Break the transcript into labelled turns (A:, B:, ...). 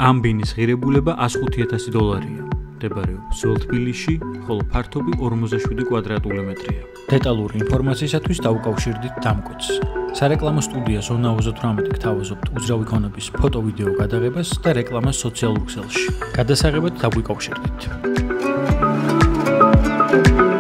A: ამ ბინის ღირებულება $105,000-ია. მდებარეობს ძველ თბილისში, ხოლო ფართობი 47 კვადრატული. დეტალური ინფორმაციისათვის დაუკავშირდით დამკოცს. სარეკლამო სტუდია ზონა 28 გთავაზობთ უძრავი ქონების ფოტო-ვიდეო გადაღებას და რეკლამას სოციალურ ქსელში. გადასაღებად დაგვიკავშირდით.